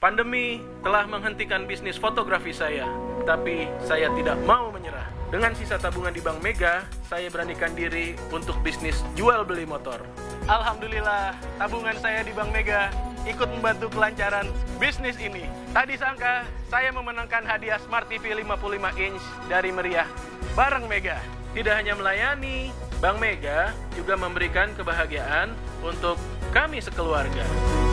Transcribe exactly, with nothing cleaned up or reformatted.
Pandemi telah menghentikan bisnis fotografi saya, tapi saya tidak mau menyerah. Dengan sisa tabungan di Bank Mega, saya beranikan diri untuk bisnis jual beli motor. Alhamdulillah, tabungan saya di Bank Mega ikut membantu kelancaran bisnis ini. Tadi sangka saya memenangkan hadiah Smart T V lima puluh lima inch dari Meriah bareng Mega. Tidak hanya melayani, Bank Mega juga memberikan kebahagiaan untuk kami sekeluarga.